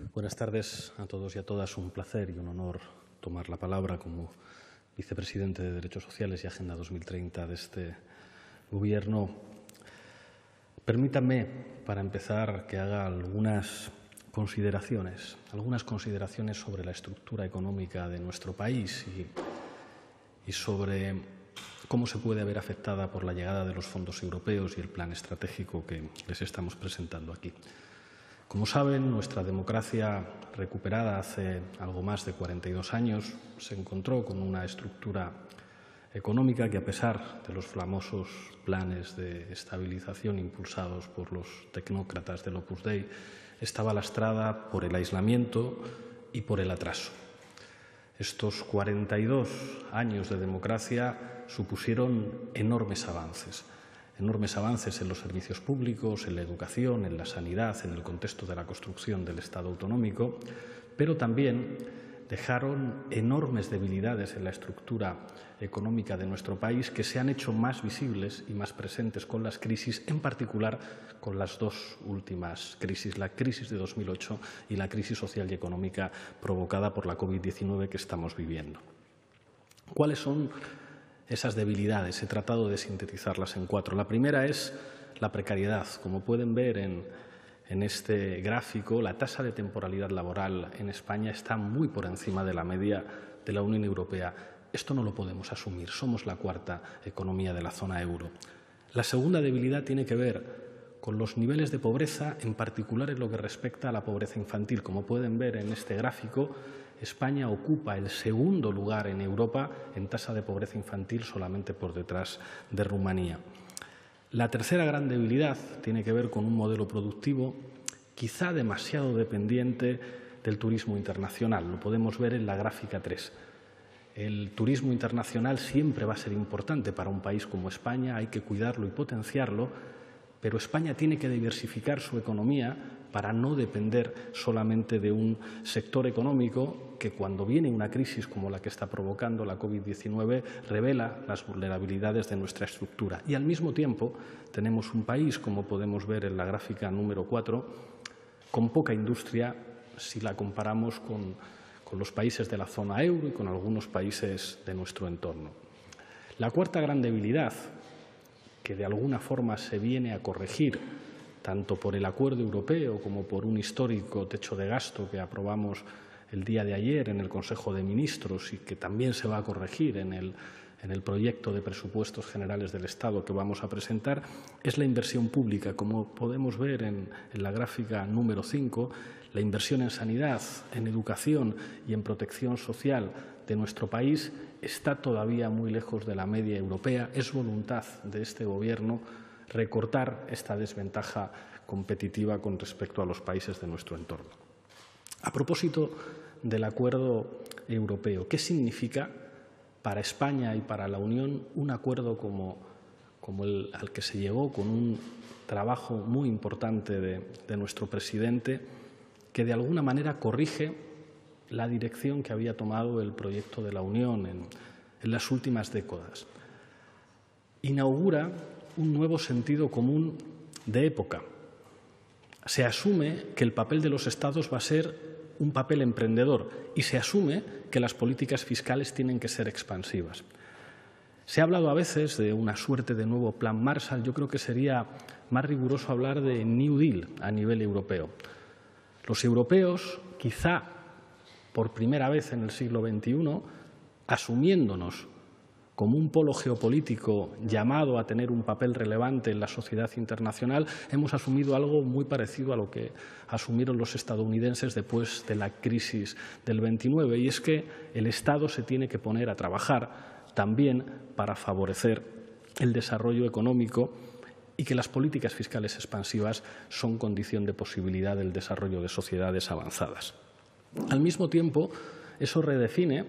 Buenas tardes a todos y a todas. Un placer y un honor tomar la palabra como vicepresidente de Derechos Sociales y Agenda 2030 de este Gobierno. Permítanme, para empezar, que haga algunas consideraciones sobre la estructura económica de nuestro país y sobre cómo se puede ver afectada por la llegada de los fondos europeos y el plan estratégico que les estamos presentando aquí. Como saben, nuestra democracia, recuperada hace algo más de 42 años, se encontró con una estructura económica que, a pesar de los famosos planes de estabilización impulsados por los tecnócratas del Opus Dei, estaba lastrada por el aislamiento y por el atraso. Estos 42 años de democracia supusieron enormes avances en los servicios públicos, en la educación, en la sanidad, en el contexto de la construcción del Estado autonómico, pero también dejaron enormes debilidades en la estructura económica de nuestro país que se han hecho más visibles y más presentes con las crisis, en particular con las dos últimas crisis, la crisis de 2008 y la crisis social y económica provocada por la COVID-19 que estamos viviendo. ¿Cuáles son esas debilidades? He tratado de sintetizarlas en 4. La primera es la precariedad. Como pueden ver en este gráfico, la tasa de temporalidad laboral en España está muy por encima de la media de la Unión Europea. Esto no lo podemos asumir. Somos la cuarta economía de la zona euro. La segunda debilidad tiene que ver con los niveles de pobreza, en particular en lo que respecta a la pobreza infantil. Como pueden ver en este gráfico, España ocupa el segundo lugar en Europa en tasa de pobreza infantil, solamente por detrás de Rumanía. La tercera gran debilidad tiene que ver con un modelo productivo quizá demasiado dependiente del turismo internacional. Lo podemos ver en la gráfica 3. El turismo internacional siempre va a ser importante para un país como España, hay que cuidarlo y potenciarlo, pero España tiene que diversificar su economía para no depender solamente de un sector económico que, cuando viene una crisis como la que está provocando la COVID-19, revela las vulnerabilidades de nuestra estructura. Y al mismo tiempo tenemos un país, como podemos ver en la gráfica número 4, con poca industria si la comparamos con los países de la zona euro y con algunos países de nuestro entorno. La cuarta gran debilidad, que de alguna forma se viene a corregir tanto por el acuerdo europeo como por un histórico techo de gasto que aprobamos el día de ayer en el Consejo de Ministros y que también se va a corregir en el proyecto de presupuestos generales del Estado que vamos a presentar, es la inversión pública. Como podemos ver en la gráfica número 5, la inversión en sanidad, en educación y en protección social de nuestro país está todavía muy lejos de la media europea. Es voluntad de este Gobierno recortar esta desventaja competitiva con respecto a los países de nuestro entorno. A propósito del acuerdo europeo, ¿qué significa para España y para la Unión un acuerdo como el al que se llegó, con un trabajo muy importante de nuestro presidente, que de alguna manera corrige la dirección que había tomado el proyecto de la Unión en las últimas décadas? Inaugura un nuevo sentido común de época. Se asume que el papel de los Estados va a ser un papel emprendedor y se asume que las políticas fiscales tienen que ser expansivas. Se ha hablado a veces de una suerte de nuevo plan Marshall. Yo creo que sería más riguroso hablar de New Deal a nivel europeo. Los europeos, quizá por primera vez en el siglo XXI, asumiéndonos como un polo geopolítico llamado a tener un papel relevante en la sociedad internacional, hemos asumido algo muy parecido a lo que asumieron los estadounidenses después de la crisis del 29, y es que el Estado se tiene que poner a trabajar también para favorecer el desarrollo económico y que las políticas fiscales expansivas son condición de posibilidad del desarrollo de sociedades avanzadas. Al mismo tiempo, eso redefine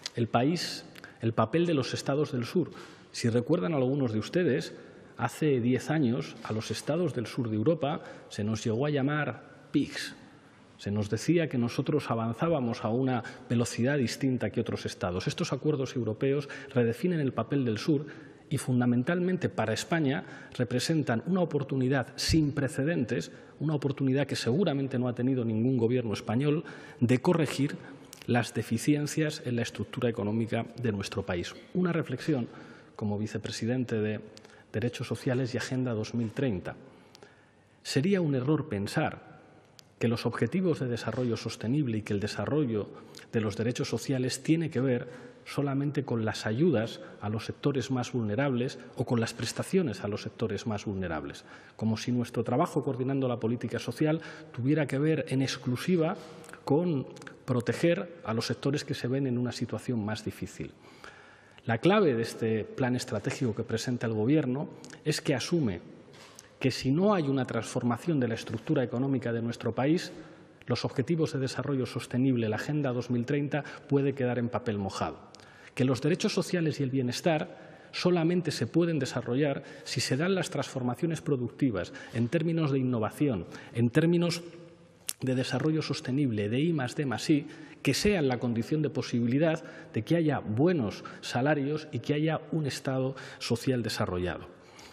el papel de los Estados del Sur. Si recuerdan algunos de ustedes, hace 10 años a los Estados del sur de Europa se nos llegó a llamar pigs. Se nos decía que nosotros avanzábamos a una velocidad distinta que otros Estados. Estos acuerdos europeos redefinen el papel del sur y fundamentalmente para España representan una oportunidad sin precedentes, una oportunidad que seguramente no ha tenido ningún gobierno español, de corregir las deficiencias en la estructura económica de nuestro país. Una reflexión como vicepresidente de Derechos Sociales y Agenda 2030. Sería un error pensar que los objetivos de desarrollo sostenible y que el desarrollo de los derechos sociales tiene que ver solamente con las ayudas a los sectores más vulnerables o con las prestaciones a los sectores más vulnerables, como si nuestro trabajo coordinando la política social tuviera que ver en exclusiva con proteger a los sectores que se ven en una situación más difícil. La clave de este plan estratégico que presenta el Gobierno es que asume que si no hay una transformación de la estructura económica de nuestro país, los objetivos de desarrollo sostenible, la Agenda 2030, puede quedar en papel mojado. Que los derechos sociales y el bienestar solamente se pueden desarrollar si se dan las transformaciones productivas en términos de innovación, en términos de desarrollo sostenible, de I+D+I, que sean la condición de posibilidad de que haya buenos salarios y que haya un Estado social desarrollado.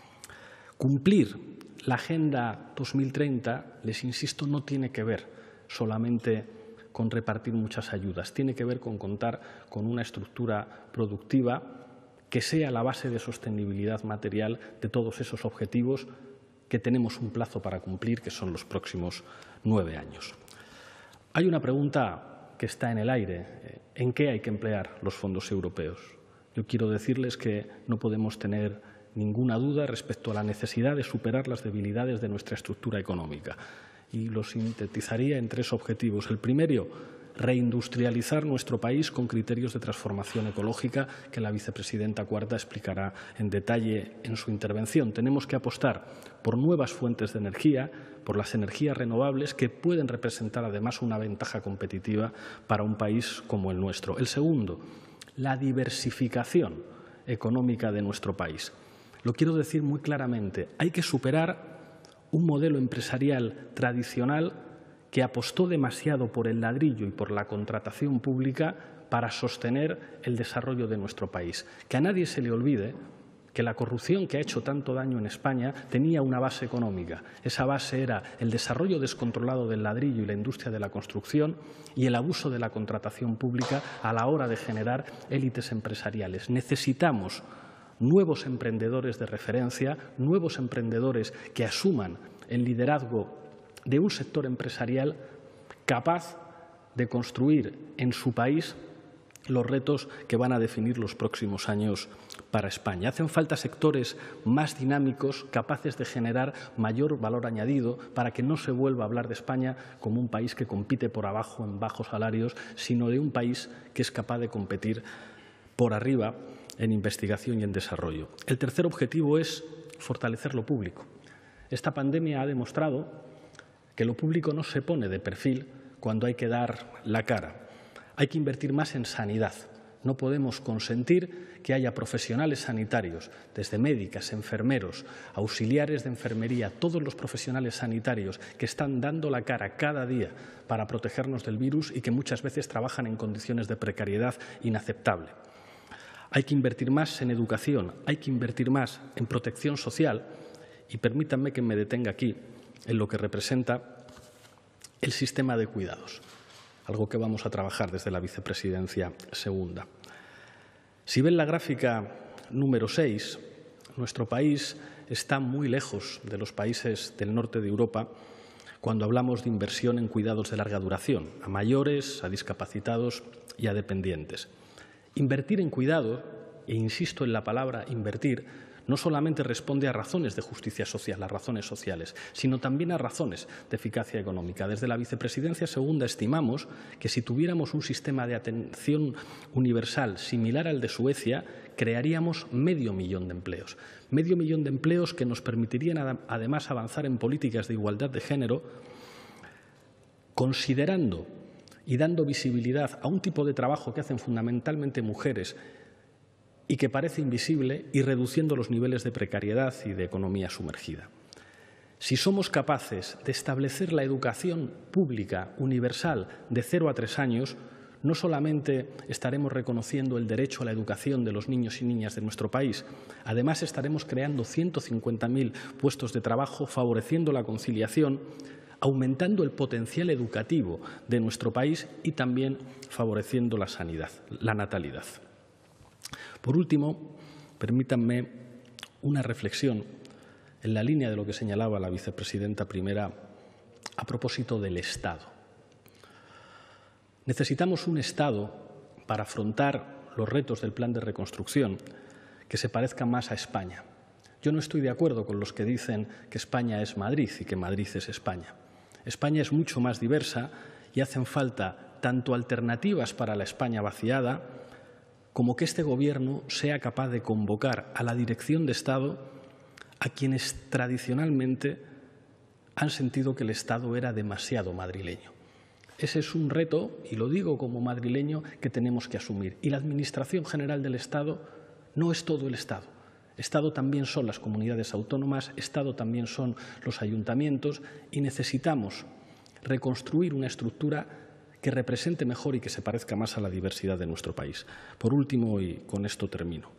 Cumplir la Agenda 2030, les insisto, no tiene que ver solamente con repartir muchas ayudas, tiene que ver con contar con una estructura productiva que sea la base de sostenibilidad material de todos esos objetivos que tenemos un plazo para cumplir, que son los próximos 9 años. Hay una pregunta que está en el aire. ¿En qué hay que emplear los fondos europeos? Yo quiero decirles que no podemos tener ninguna duda respecto a la necesidad de superar las debilidades de nuestra estructura económica. Y lo sintetizaría en 3 objetivos. El primero, reindustrializar nuestro país con criterios de transformación ecológica que la vicepresidenta Cuarta explicará en detalle en su intervención. Tenemos que apostar por nuevas fuentes de energía, por las energías renovables que pueden representar además una ventaja competitiva para un país como el nuestro. El segundo, la diversificación económica de nuestro país. Lo quiero decir muy claramente, hay que superar un modelo empresarial tradicional que apostó demasiado por el ladrillo y por la contratación pública para sostener el desarrollo de nuestro país. Que a nadie se le olvide que la corrupción que ha hecho tanto daño en España tenía una base económica. Esa base era el desarrollo descontrolado del ladrillo y la industria de la construcción y el abuso de la contratación pública a la hora de generar élites empresariales. Necesitamos nuevos emprendedores de referencia, nuevos emprendedores que asuman el liderazgo de un sector empresarial capaz de construir en su país los retos que van a definir los próximos años para España. Hacen falta sectores más dinámicos, capaces de generar mayor valor añadido para que no se vuelva a hablar de España como un país que compite por abajo en bajos salarios, sino de un país que es capaz de competir por arriba en investigación y en desarrollo. El tercer objetivo es fortalecer lo público. Esta pandemia ha demostrado que lo público no se pone de perfil cuando hay que dar la cara. Hay que invertir más en sanidad. No podemos consentir que haya profesionales sanitarios, desde médicas, enfermeros, auxiliares de enfermería, todos los profesionales sanitarios que están dando la cara cada día para protegernos del virus y que muchas veces trabajan en condiciones de precariedad inaceptable. Hay que invertir más en educación, hay que invertir más en protección social y permítanme que me detenga aquí en lo que representa el sistema de cuidados, algo que vamos a trabajar desde la vicepresidencia segunda. Si ven la gráfica número 6, nuestro país está muy lejos de los países del norte de Europa cuando hablamos de inversión en cuidados de larga duración, a mayores, a discapacitados y a dependientes. Invertir en cuidado, e insisto en la palabra invertir, no solamente responde a razones de justicia social, a razones sociales, sino también a razones de eficacia económica. Desde la vicepresidencia segunda estimamos que si tuviéramos un sistema de atención universal similar al de Suecia, crearíamos 500.000 de empleos. 500.000 de empleos que nos permitirían además avanzar en políticas de igualdad de género, considerando y dando visibilidad a un tipo de trabajo que hacen fundamentalmente mujeres y que parece invisible, y reduciendo los niveles de precariedad y de economía sumergida. Si somos capaces de establecer la educación pública universal de 0 a 3 años, no solamente estaremos reconociendo el derecho a la educación de los niños y niñas de nuestro país, además estaremos creando 150.000 puestos de trabajo, favoreciendo la conciliación, aumentando el potencial educativo de nuestro país y también favoreciendo la sanidad, la natalidad. Por último, permítanme una reflexión en la línea de lo que señalaba la vicepresidenta primera a propósito del Estado. Necesitamos un Estado para afrontar los retos del plan de reconstrucción que se parezca más a España. Yo no estoy de acuerdo con los que dicen que España es Madrid y que Madrid es España. España es mucho más diversa y hacen falta tanto alternativas para la España vaciada como que este Gobierno sea capaz de convocar a la dirección de Estado a quienes tradicionalmente han sentido que el Estado era demasiado madrileño. Ese es un reto, y lo digo como madrileño, que tenemos que asumir. Y la Administración General del Estado no es todo el Estado. Estado también son las comunidades autónomas, Estado también son los ayuntamientos y necesitamos reconstruir una estructura que represente mejor y que se parezca más a la diversidad de nuestro país. Por último, y con esto termino,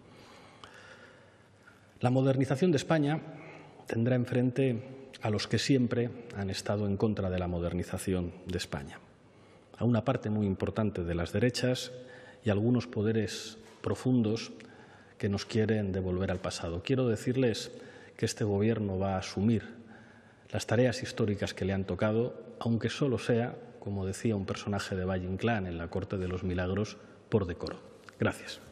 la modernización de España tendrá enfrente a los que siempre han estado en contra de la modernización de España, a una parte muy importante de las derechas y a algunos poderes profundos que nos quieren devolver al pasado. Quiero decirles que este Gobierno va a asumir las tareas históricas que le han tocado, aunque solo sea, como decía un personaje de Valle Inclán en la Corte de los Milagros, por decoro. Gracias.